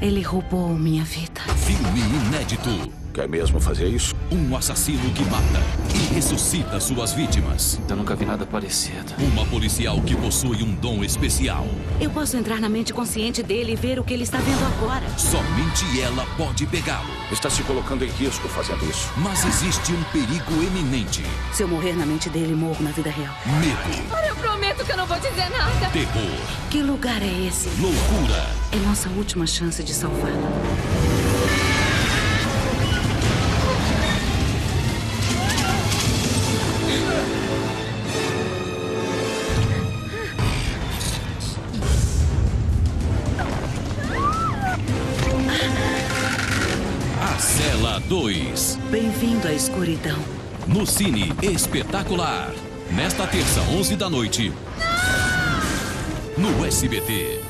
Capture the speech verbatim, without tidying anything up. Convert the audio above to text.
Ele roubou minha vida. Filme inédito. Quer mesmo fazer isso? Um assassino que mata e ressuscita suas vítimas. Eu nunca vi nada parecido. Uma policial que possui um dom especial. Eu posso entrar na mente consciente dele e ver o que ele está vendo agora. Somente ela pode pegá-lo. Está se colocando em risco fazendo isso. Mas existe um perigo eminente. Se eu morrer na mente dele, morro na vida real. Medo. Ora, eu prometo que eu não vou dizer nada. Terror. Que lugar é esse? Loucura. É nossa última chance de salvá-la. A Cela dois. Bem-vindo à escuridão. No Cine Espetacular. Nesta terça, onze da noite. No S B T.